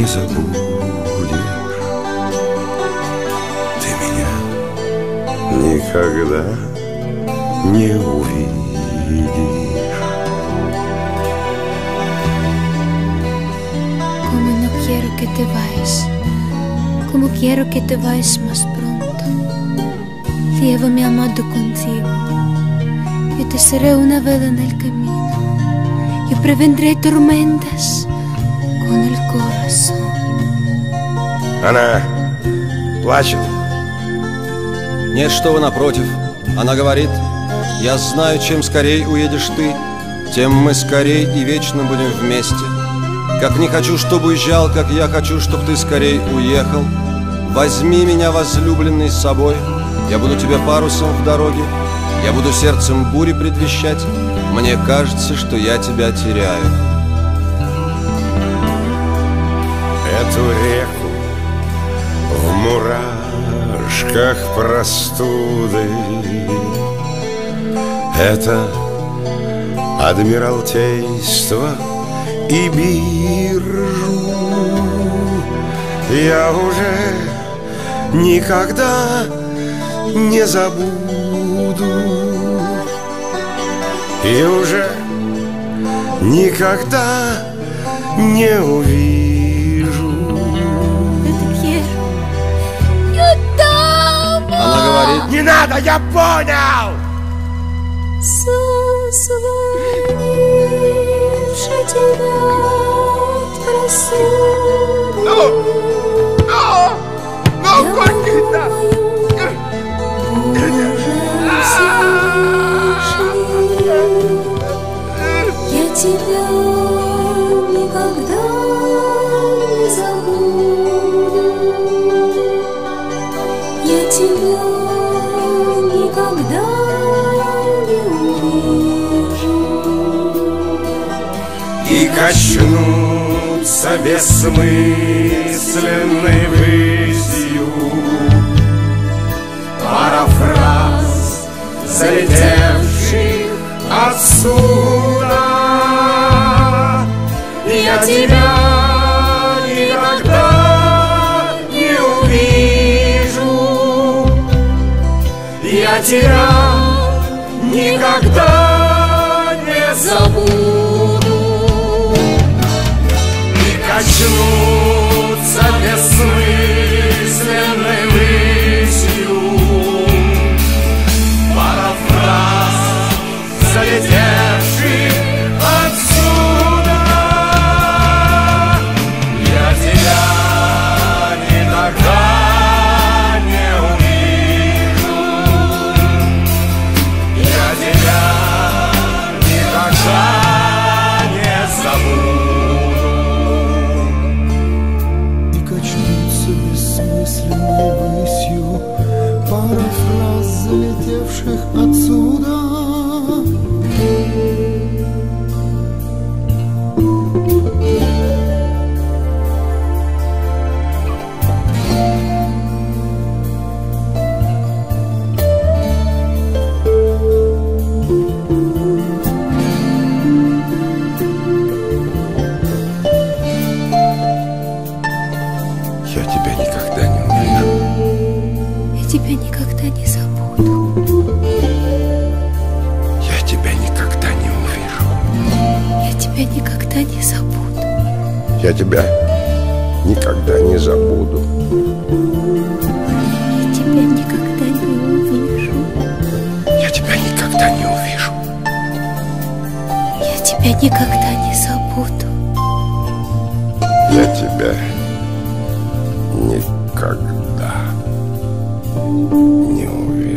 не забудешь. Ты меня никогда не увидишь. Como no quiero que te vayas, como quiero que te vayas más pronto. Llévame amado contigo. Yo te seré una vela en el camino. Yo prevendré tormentas con el corazón. Она плачет. Нет, что вы, напротив. Она говорит: я знаю, чем скорей уедешь ты, тем мы скорей и вечно будем вместе. Как не хочу, чтобы уезжал, как я хочу, чтобы ты скорей уехал. Возьми меня, возлюбленный, с собой. Я буду тебе парусом в дороге, я буду сердцем бури предвещать. Мне кажется, что я тебя теряю. Эту реку в мурашках простуды, это Адмиралтейство и биржу я уже никогда не забуду и уже никогда не увижу. Она говорит: не надо, я понял! Созвонивши тебя просили. Ну, кончится! Я тебя никогда не забуду. Я тебя никогда не увижу. И качнутся бессмысленной высью пара фраз, залетевших отсюда. Я тебя никогда не увижу. Я тебя никогда не забуду. И качнутся бессмысленной высью пара фраз, залетевших отсюда. Я тебя никогда не увижу. Я тебя никогда не забуду. И качнутся бессмысленной высью пара фраз, залетевших отсюда. Я тебя никогда не увижу. Я тебя никогда не забуду. Я тебя никогда не увижу. Я тебя никогда не забуду. Я тебя никогда не забуду. Я тебя никогда не увижу. Я тебя никогда не увижу. Я тебя никогда не забуду. Я тебя никогда не увижу.